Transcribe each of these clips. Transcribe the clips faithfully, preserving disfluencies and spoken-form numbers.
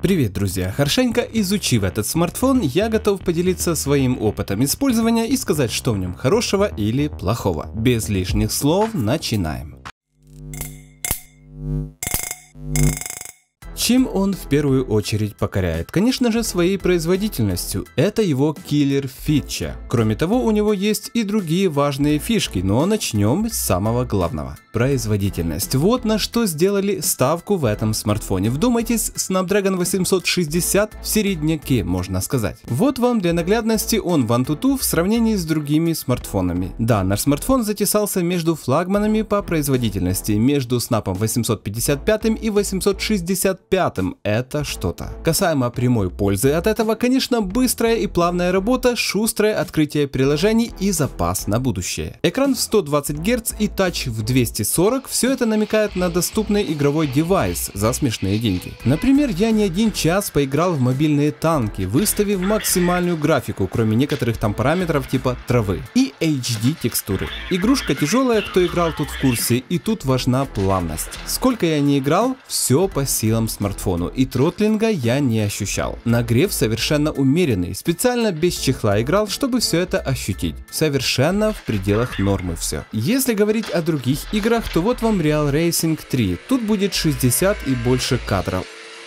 Привет, друзья! Хорошенько изучив этот смартфон, я готов поделиться своим опытом использования и сказать, что в нем хорошего или плохого. Без лишних слов начинаем. Чем он в первую очередь покоряет? Конечно же, своей производительностью. Это его киллер-фича. Кроме того, у него есть и другие важные фишки, но начнем с самого главного. Производительность. Вот на что сделали ставку в этом смартфоне. Вдумайтесь, Snapdragon восемьсот шестьдесят в середняке, можно сказать. Вот вам для наглядности он в AnTuTu в сравнении с другими смартфонами. Да, наш смартфон затесался между флагманами по производительности, между Snap восемьсот пятьдесят пять и восемьсот шестьдесят пять. Это что-то. Касаемо прямой пользы от этого, конечно, быстрая и плавная работа, шустрое открытие приложений и запас на будущее. Экран в сто двадцать герц и тач в двести сорок, все это намекает на доступный игровой девайс за смешные деньги. Например, я не один час поиграл в мобильные танки, выставив максимальную графику, кроме некоторых там параметров типа травы, и эйч ди текстуры. Игрушка тяжелая, кто играл тут в курсе, и тут важна плавность. Сколько я не играл, все по силам смартфону, и тротлинга я не ощущал. Нагрев совершенно умеренный, специально без чехла играл, чтобы все это ощутить. Совершенно в пределах нормы все. Если говорить о других играх, то вот вам Real Racing три. Тут будет шестьдесят и больше кадров.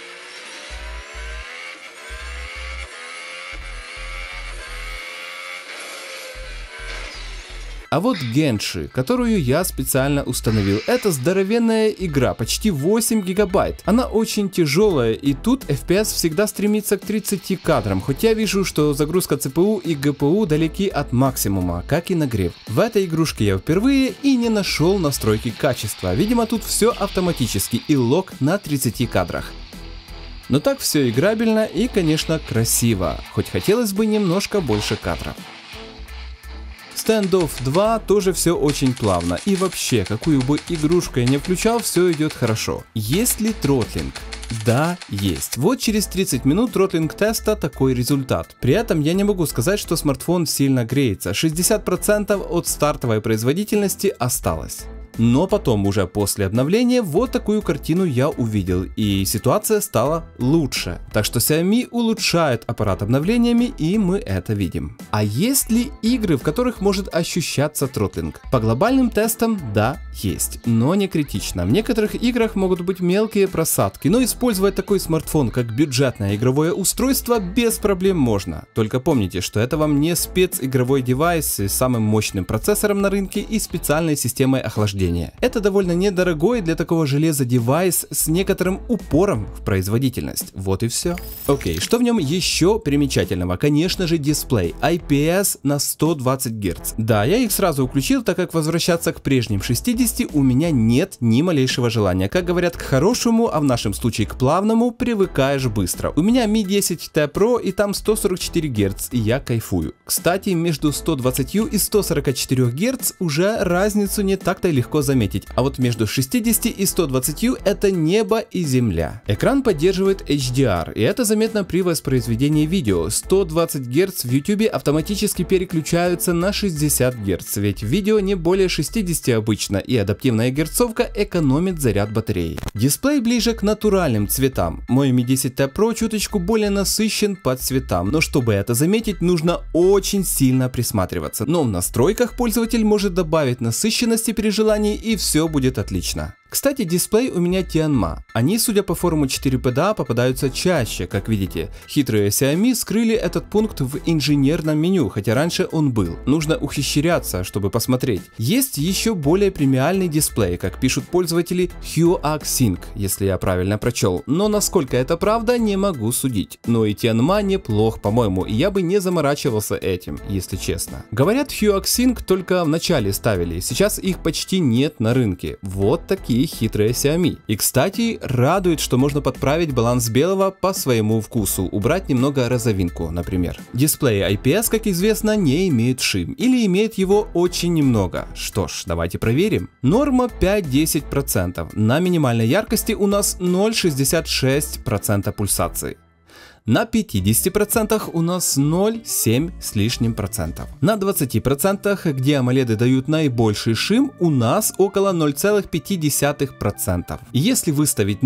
А вот Генши, которую я специально установил, это здоровенная игра, почти восемь гигабайт. Она очень тяжелая, и тут эф пи эс всегда стремится к тридцати кадрам, хоть я вижу, что загрузка цэ пэ у и гэ пэ у далеки от максимума, как и нагрев. В этой игрушке я впервые и не нашел настройки качества, видимо тут все автоматически и лог на тридцати кадрах. Но так все играбельно и, конечно, красиво, хоть хотелось бы немножко больше кадров. Standoff два тоже все очень плавно, и вообще, какую бы игрушку я не включал, все идет хорошо. Есть ли тротлинг? Да, есть. Вот через тридцать минут тротлинг теста такой результат. При этом я не могу сказать, что смартфон сильно греется, шестьдесят процентов от стартовой производительности осталось. Но потом, уже после обновления, вот такую картину я увидел, и ситуация стала лучше. Так что Xiaomi улучшает аппарат обновлениями, и мы это видим. А есть ли игры, в которых может ощущаться тротлинг? По глобальным тестам, да, есть, но не критично. В некоторых играх могут быть мелкие просадки, но использовать такой смартфон как бюджетное игровое устройство без проблем можно. Только помните, что это вам не специгровой девайс с самым мощным процессором на рынке и специальной системой охлаждения. Это довольно недорогой для такого железа девайс с некоторым упором в производительность. Вот и все. Окей, что в нем еще примечательного? Конечно же, дисплей ай пи эс на сто двадцать герц. Да, я их сразу включил, так как возвращаться к прежним шестидесяти у меня нет ни малейшего желания. Как говорят, к хорошему, а в нашем случае к плавному, привыкаешь быстро. У меня ми десять ти про и там сто сорок четыре герца, и я кайфую. Кстати, между сто двадцатью и сто сорока четырёх герц уже разницу не так-то легко заметить, а вот между шестидесятью и ста двадцатью это небо и земля. Экран поддерживает эйч ди ар, и это заметно при воспроизведении видео. сто двадцать герц в YouTube автоматически переключаются на шестьдесят герц, ведь видео не более шестидесяти обычно, и адаптивная герцовка экономит заряд батареи. Дисплей ближе к натуральным цветам. Мой ми десять ти про чуточку более насыщен по цветам, но чтобы это заметить, нужно очень сильно присматриваться. Но в настройках пользователь может добавить насыщенности при желании, и все будет отлично. Кстати, дисплей у меня Tianma. Они, судя по форуму четыре пэ дэ а, попадаются чаще, как видите. Хитрые Xiaomi скрыли этот пункт в инженерном меню, хотя раньше он был. Нужно ухищряться, чтобы посмотреть. Есть еще более премиальный дисплей, как пишут пользователи, HuaxSync, если я правильно прочел. Но насколько это правда, не могу судить. Но и Tianma неплох, по-моему, и я бы не заморачивался этим, если честно. Говорят, HuaxSync только в начале ставили, сейчас их почти нет на рынке. Вот такие хитрые Xiaomi. И, кстати, радует, что можно подправить баланс белого по своему вкусу, убрать немного розовинку, например. Дисплей ай пи эс, как известно, не имеет шим, или имеет его очень немного. Что ж, давайте проверим. Норма пять-десять процентов. На минимальной яркости у нас ноль целых шестьдесят шесть сотых процента пульсации. На пятидесяти процентах у нас ноль целых семь с лишним процентов. На двадцати процентах, где AMOLED дают наибольший шим, у нас около ноль целых пять десятых процента. Если выставить ноль,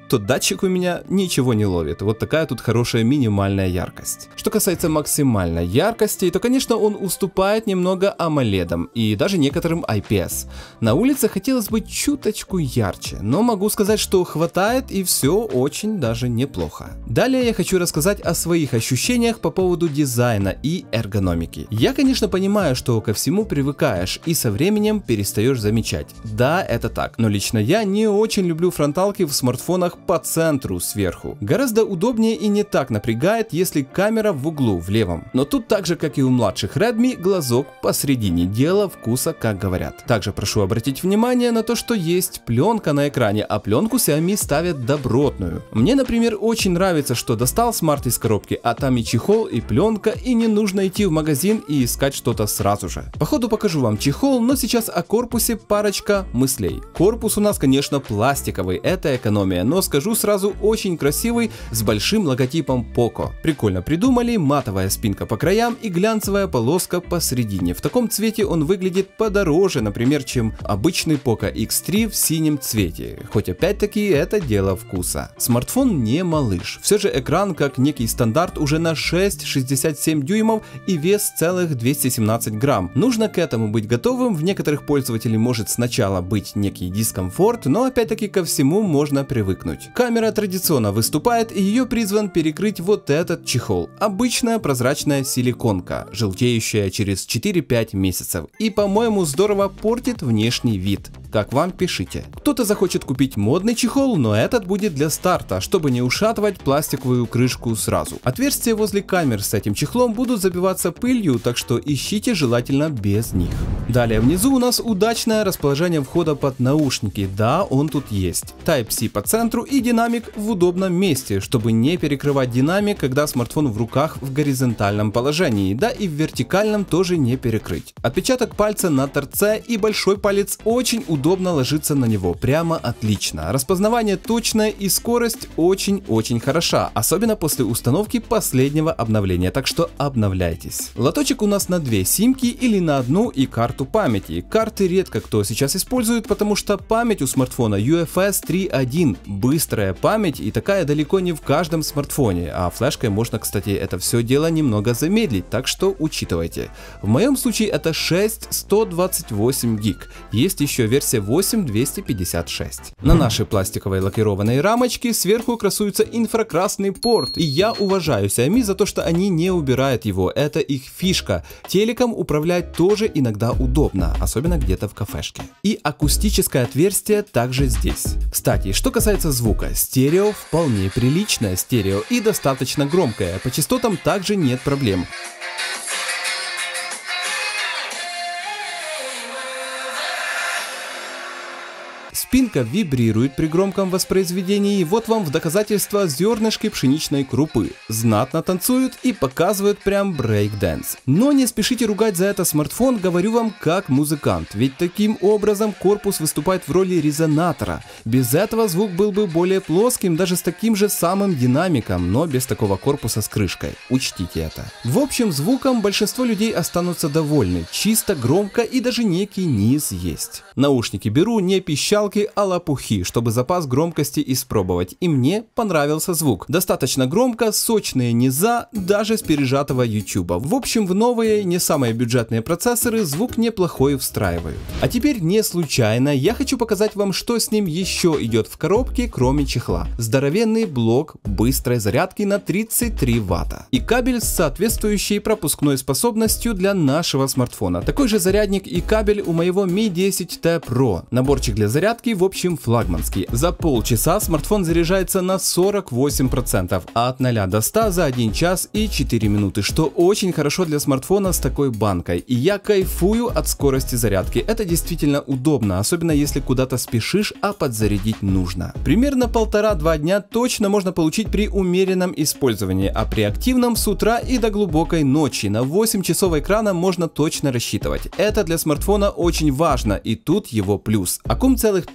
то датчик у меня ничего не ловит. Вот такая тут хорошая минимальная яркость. Что касается максимальной яркости, то конечно он уступает немного AMOLED и даже некоторым ай пи эс. На улице хотелось бы чуточку ярче, но могу сказать, что хватает и все очень даже неплохо. Далее я хочу рассказать о своих ощущениях по поводу дизайна и эргономики. Я, конечно, понимаю, что ко всему привыкаешь и со временем перестаешь замечать. Да, это так, но лично я не очень люблю фронталки в смартфонах по центру сверху. Гораздо удобнее и не так напрягает, если камера в углу в левом. Но тут так же, как и у младших Redmi, глазок посередине, дело вкуса, как говорят. Также прошу обратить внимание на то, что есть пленка на экране, а пленку Xiaomi ставят добротную. Мне, например, очень нравится, что достал смарт из коробки, а там и чехол, и пленка, и не нужно идти в магазин и искать что-то сразу же. По ходу покажу вам чехол, но сейчас о корпусе парочка мыслей. Корпус у нас, конечно, пластиковый, это экономия, но скажу сразу, очень красивый, с большим логотипом Poco. Прикольно придумали, матовая спинка по краям и глянцевая полоска посередине. В таком цвете он выглядит подороже, например, чем обычный Poco икс три в синем цвете. Хоть опять-таки это дело вкуса. Смартфон не малыш. Все же экран как некий стандарт уже на шесть целых шестьдесят семь дюймов и вес целых двести семнадцать грамм. Нужно к этому быть готовым. В некоторых пользователей может сначала быть некий дискомфорт, но опять-таки ко всему можно привыкнуть. Камера традиционно выступает, и ее призван перекрыть вот этот чехол. Обычная прозрачная силиконка, желтеющая через четыре-пять месяцев. И, по-моему, здорово портит внешний вид. Как вам, пишите. Кто-то захочет купить модный чехол, но этот будет для старта, чтобы не ушатывать пластиковую крышку сразу. Отверстия возле камер с этим чехлом будут забиваться пылью, так что ищите желательно без них. Далее внизу у нас удачное расположение входа под наушники. Да, он тут есть. Type-C по центру и динамик в удобном месте, чтобы не перекрывать динамик, когда смартфон в руках в горизонтальном положении. Да и в вертикальном тоже не перекрыть. Отпечаток пальца на торце и большой палец очень удобно. Удобно ложиться на него, прямо отлично. Распознавание точное и скорость очень-очень хороша, особенно после установки последнего обновления, так что обновляйтесь. Лоточек у нас на две симки или на одну и карту памяти. Карты редко кто сейчас использует, потому что память у смартфона ю эф эс три точка один, быстрая память и такая далеко не в каждом смартфоне, а флешкой можно, кстати, это все дело немного замедлить, так что учитывайте. В моем случае это шесть сто двадцать восемь гиг, есть еще версия восемь двести пятьдесят шесть. На нашей пластиковой лакированной рамочке сверху красуется инфракрасный порт, и я уважаю Xiaomi за то, что они не убирают его, это их фишка. Телеком управлять тоже иногда удобно, особенно где-то в кафешке. И акустическое отверстие также здесь. Кстати, что касается звука, стерео вполне приличное стерео и достаточно громкое, по частотам также нет проблем. Спинка вибрирует при громком воспроизведении, вот вам в доказательство зернышки пшеничной крупы. Знатно танцуют и показывают прям брейк-дэнс. Но не спешите ругать за это смартфон, говорю вам как музыкант, ведь таким образом корпус выступает в роли резонатора. Без этого звук был бы более плоским, даже с таким же самым динамиком, но без такого корпуса с крышкой. Учтите это. В общем, звуком большинство людей останутся довольны, чисто громко и даже некий низ есть. Наушники беру не пищалки, а лопухи, чтобы запас громкости испробовать, и мне понравился звук. Достаточно громко, сочные низа, даже с пережатого YouTube. В общем, в новые, не самые бюджетные процессоры звук неплохой встраивают. А теперь не случайно я хочу показать вам, что с ним еще идет в коробке, кроме чехла. Здоровенный блок быстрой зарядки на тридцать три ватта и кабель с соответствующей пропускной способностью для нашего смартфона. Такой же зарядник и кабель у моего ми десять ти про. Наборчик для зарядки в общем флагманский. За полчаса смартфон заряжается на сорок восемь процентов, а от нуля до ста за один час и четыре минуты, что очень хорошо для смартфона с такой банкой. И я кайфую от скорости зарядки. Это действительно удобно, особенно если куда-то спешишь, а подзарядить нужно. Примерно полтора-два дня точно можно получить при умеренном использовании, а при активном с утра и до глубокой ночи. На восемь часов экрана можно точно рассчитывать. Это для смартфона очень важно, и тут его плюс. Аккум целых пять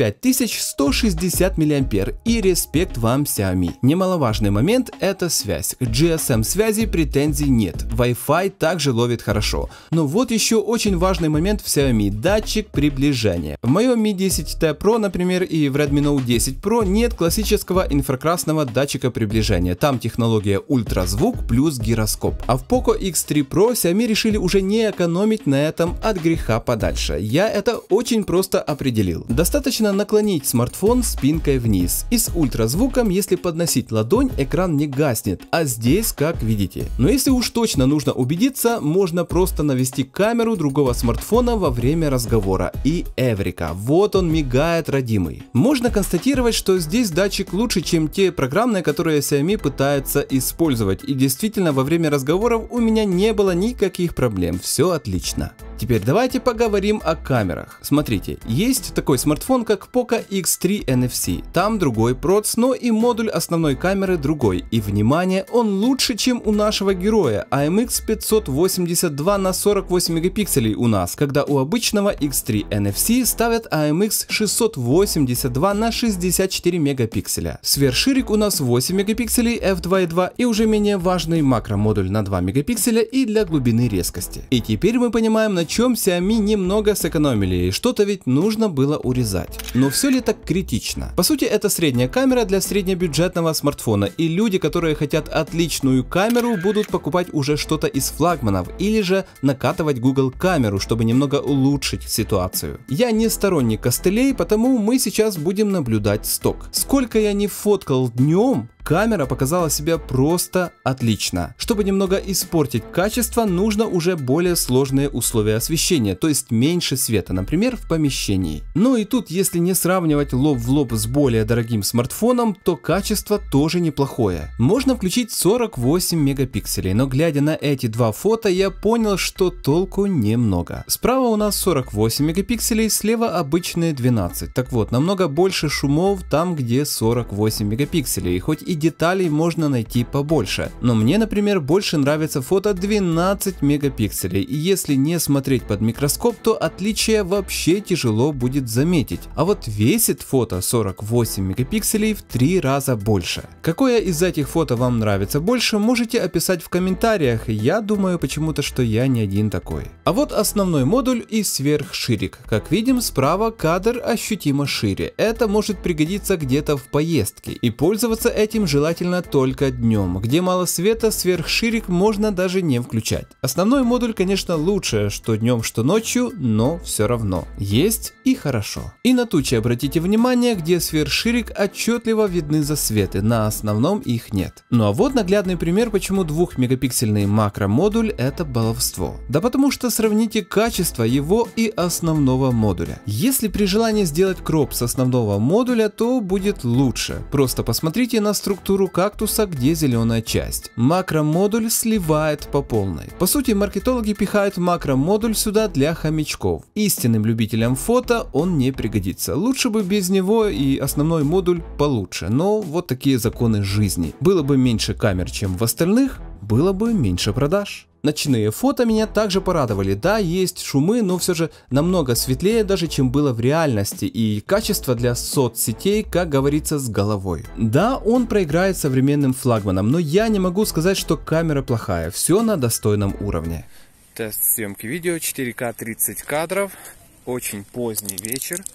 пять тысяч сто шестьдесят миллиампер, и респект вам, Xiaomi. Немаловажный момент – это связь. К джи эс эм связи претензий нет, Wi-Fi также ловит хорошо. Но вот еще очень важный момент в Xiaomi – датчик приближения. В моем ми десять ти Pro, например, и в Redmi Note десять Pro нет классического инфракрасного датчика приближения. Там технология ультразвук плюс гироскоп. А в Poco икс три Pro Xiaomi решили уже не экономить на этом от греха подальше. Я это очень просто определил. Достаточно наклонить смартфон спинкой вниз. И с ультразвуком, если подносить ладонь, экран не гаснет. А здесь, как видите. Но если уж точно нужно убедиться, можно просто навести камеру другого смартфона во время разговора. И эврика, вот он мигает, родимый. Можно констатировать, что здесь датчик лучше, чем те программные, которые Xiaomi пытается использовать. И действительно, во время разговоров у меня не было никаких проблем. Все отлично. Теперь давайте поговорим о камерах. Смотрите, есть такой смартфон, как Poco икс три эн эф си. Там другой проц, но и модуль основной камеры другой. И внимание, он лучше, чем у нашего героя. эй эм икс пятьсот восемьдесят два на сорок восемь мегапикселей у нас, когда у обычного икс три эн эф си ставят эй эм икс шестьсот восемьдесят два на шестьдесят четыре мегапикселя. Сверхширик у нас восемь мегапикселей эф два и два и уже менее важный макромодуль на два мегапикселя и для глубины резкости. И теперь мы понимаем, на чем Xiaomi немного сэкономили, и что-то ведь нужно было урезать. Но все ли так критично? По сути, это средняя камера для среднебюджетного смартфона, и люди, которые хотят отличную камеру, будут покупать уже что-то из флагманов, или же накатывать Google камеру, чтобы немного улучшить ситуацию. Я не сторонник костылей, потому мы сейчас будем наблюдать сток. Сколько я не фоткал днем, камера показала себя просто отлично. Чтобы немного испортить качество, нужно уже более сложные условия освещения, то есть меньше света, например, в помещении. Ну и тут, если не сравнивать лоб в лоб с более дорогим смартфоном, то качество тоже неплохое. Можно включить сорок восемь мегапикселей, но глядя на эти два фото, я понял, что толку немного. Справа у нас сорок восемь мегапикселей, слева обычные двенадцать. Так вот, намного больше шумов там, где сорок восемь мегапикселей, хоть и деталей можно найти побольше. Но мне, например, больше нравится фото двенадцать мегапикселей, и если не смотреть под микроскоп, то отличие вообще тяжело будет заметить. А вот весит фото сорок восемь мегапикселей в три раза больше. Какое из этих фото вам нравится больше, можете описать в комментариях. Я думаю почему-то, что я не один такой. А вот основной модуль и сверхширик. Как видим, справа кадр ощутимо шире. Это может пригодиться где-то в поездке, и пользоваться этим желательно только днем. Где мало света, сверхширик можно даже не включать. Основной модуль, конечно, лучше, что днем, что ночью, но все равно. Есть и хорошо. И на тучи обратите внимание, где сверхширик отчетливо видны засветы, на основном их нет. Ну а вот наглядный пример, почему двухмегапиксельный макромодуль это баловство. Да потому что сравните качество его и основного модуля. Если при желании сделать кроп с основного модуля, то будет лучше. Просто посмотрите на структуру кактуса, где зеленая часть. Макромодуль сливает по полной. По сути, маркетологи пихают макромодуль сюда для хомячков. Истинным любителям фото он не пригодится. Лучше бы без него, и основной модуль получше. Но вот такие законы жизни. Было бы меньше камер, чем в остальных, было бы меньше продаж. Ночные фото меня также порадовали. Да, есть шумы, но все же намного светлее даже, чем было в реальности. И качество для соцсетей, как говорится, с головой. Да, он проиграет современным флагманам, но я не могу сказать, что камера плохая. Все на достойном уровне. Тест съемки видео, четыре ка тридцать кадров. Очень поздний вечер.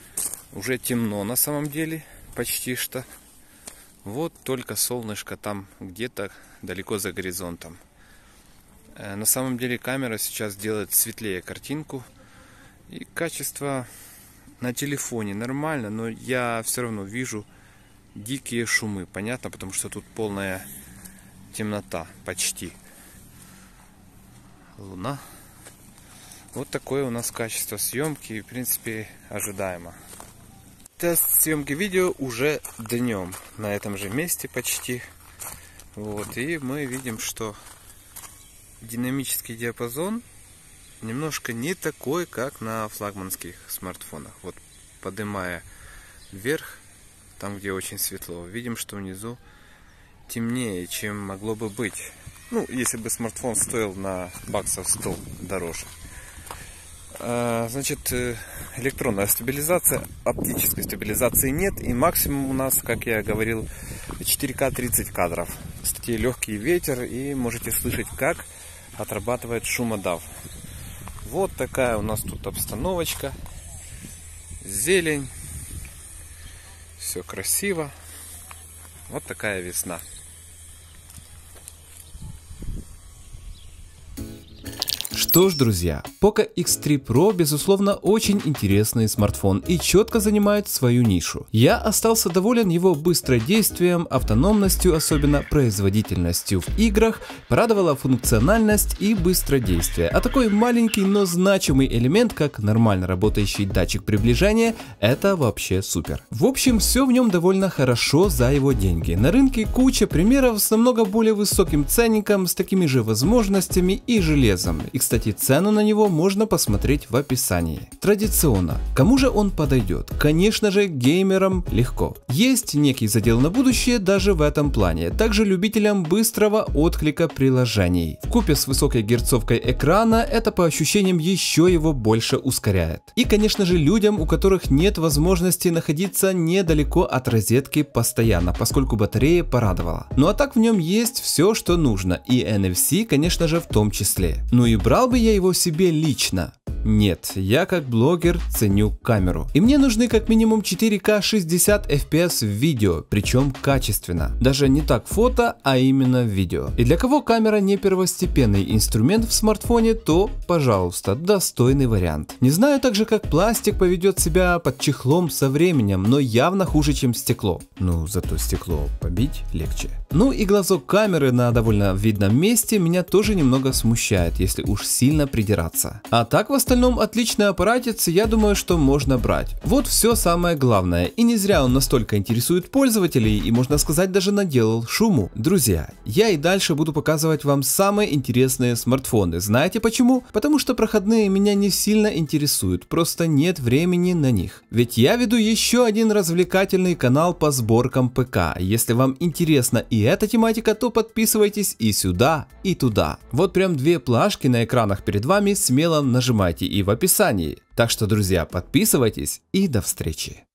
Уже темно на самом деле, почти что. Вот только солнышко там где-то далеко за горизонтом. На самом деле камера сейчас делает светлее картинку. И качество на телефоне нормально, но я все равно вижу дикие шумы. Понятно, потому что тут полная темнота почти. Луна. Вот такое у нас качество съемки, и в принципе ожидаемо. Тест съемки видео уже днем, на этом же месте почти. Вот, и мы видим, что динамический диапазон немножко не такой, как на флагманских смартфонах. Вот, поднимая вверх, там где очень светло, видим, что внизу темнее, чем могло бы быть. Ну, если бы смартфон стоил на баксов сто дороже. А, значит, электронная стабилизация, оптической стабилизации нет. И максимум у нас, как я говорил, четыре ка тридцать кадров. Кстати, легкий ветер, и можете слышать, как отрабатывает шумодав. Вот такая у нас тут обстановочка. Зелень. Все красиво. Вот такая весна. Что ж, друзья, Poco икс три про безусловно очень интересный смартфон и четко занимает свою нишу. Я остался доволен его быстродействием, автономностью, особенно производительностью в играх, порадовала функциональность и быстродействие. А такой маленький, но значимый элемент, как нормально работающий датчик приближения, это вообще супер. В общем, все в нем довольно хорошо за его деньги. На рынке куча примеров с намного более высоким ценником, с такими же возможностями и железом. И, кстати, цену на него можно посмотреть в описании. Традиционно, кому же он подойдет? Конечно же, геймерам легко. Есть некий задел на будущее даже в этом плане. Также любителям быстрого отклика приложений. Вкупе с высокой герцовкой экрана это по ощущениям еще его больше ускоряет. И, конечно же, людям, у которых нет возможности находиться недалеко от розетки постоянно, поскольку батарея порадовала. Ну а так в нем есть все, что нужно. И эн эф си, конечно же, в том числе. Ну и брал бы я его себе лично? Нет, я как блогер ценю камеру. И мне нужны как минимум четыре ка шестьдесят эф пи эс в видео, причем качественно. Даже не так фото, а именно видео. И для кого камера не первостепенный инструмент в смартфоне, то, пожалуйста, достойный вариант. Не знаю также, как пластик поведет себя под чехлом со временем, но явно хуже, чем стекло. Ну, зато стекло побить легче. Ну и глазок камеры на довольно видном месте меня тоже немного смущает, если уж сильно придираться. А так в остальном отличный аппаратец, я думаю, что можно брать. Вот все самое главное, и не зря он настолько интересует пользователей и, можно сказать, даже наделал шуму. Друзья, я и дальше буду показывать вам самые интересные смартфоны. Знаете почему? Потому что проходные меня не сильно интересуют, просто нет времени на них. Ведь я веду еще один развлекательный канал по сборкам ПК. Если вам интересна и эта тематика, то подписывайтесь и сюда, и туда. Вот прям две плашки на экранах перед вами, смело нажимайте и в описании. Так что, друзья, подписывайтесь и до встречи.